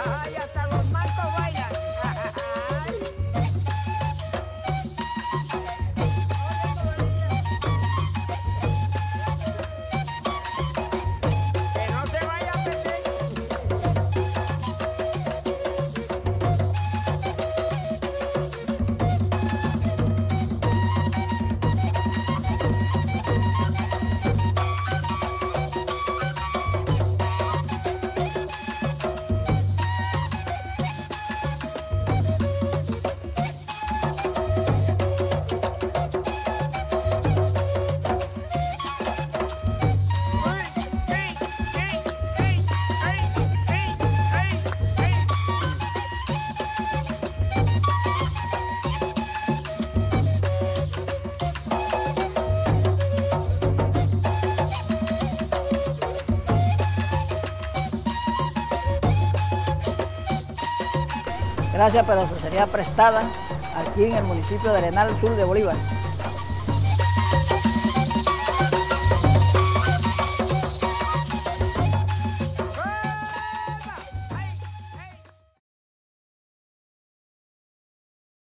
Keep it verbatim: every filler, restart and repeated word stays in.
Ay, hasta los mancos bailan. Que no se vaya a perder. Gracias, pero sería prestada aquí en el municipio de Arenal, sur de Bolívar.